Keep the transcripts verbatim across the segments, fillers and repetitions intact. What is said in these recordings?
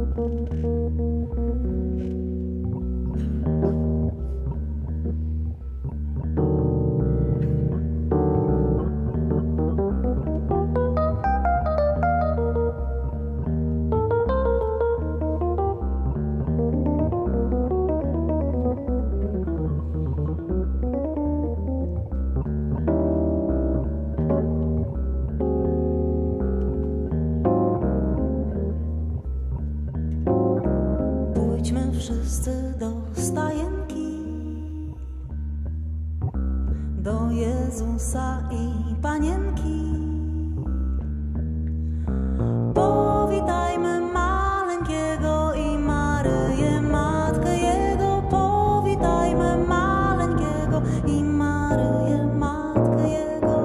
Wszyscy do stajenki, do Jezusa i Panienki. Powitajmy maleńkiego i Maryję, Matkę Jego. Powitajmy maleńkiego i Maryję, Matkę Jego.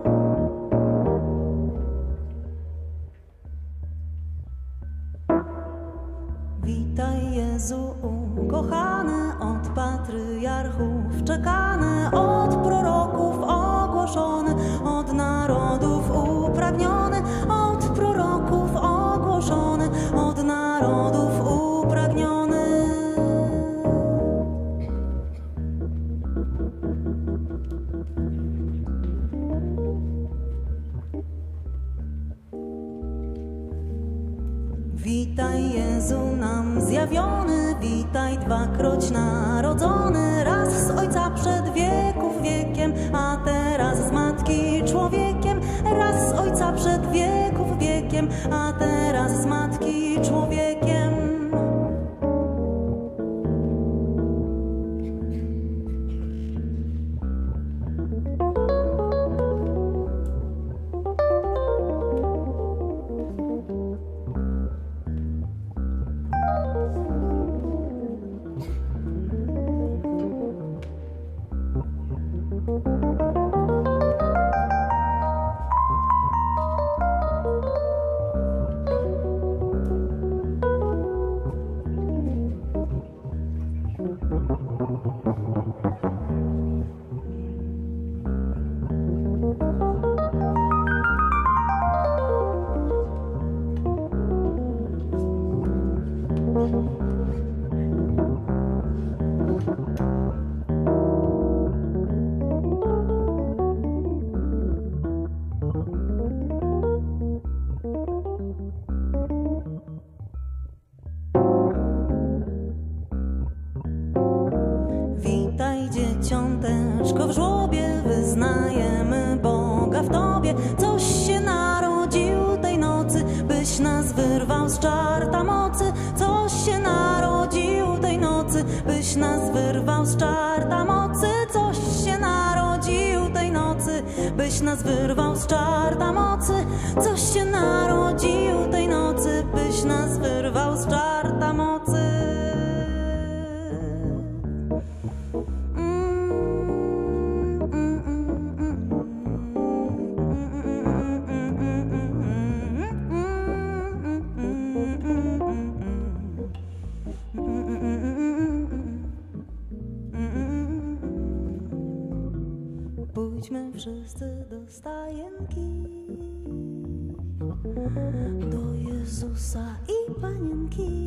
Witaj Jezu ukochany, od patriarchów czekany, od proroków ogłoszony, od narodów upragniony, od proroków ogłoszony, od narodów upragniony. Witaj Jezu nam zjawiony, witaj dwakroć narodzony, raz z Ojca przed wieków wiekiem, a teraz z Matki człowiekiem, raz z Ojca przed wieków wiekiem, a teraz z Matki człowiekiem. Dzieciąteczko w żłobie, wyznajemy Boga w Tobie. Coś się narodził tej nocy, byś nas wyrwał z czarta mocy. Coś się narodził tej nocy, byś nas wyrwał z czarta mocy. Coś się narodził tej nocy, byś nas wyrwał z czarta mocy. Coś się narodził tej nocy, byś nas wyrwał z czarta mocy. Pójdźmy wszyscy do stajenki, do Jezusa i Panienki.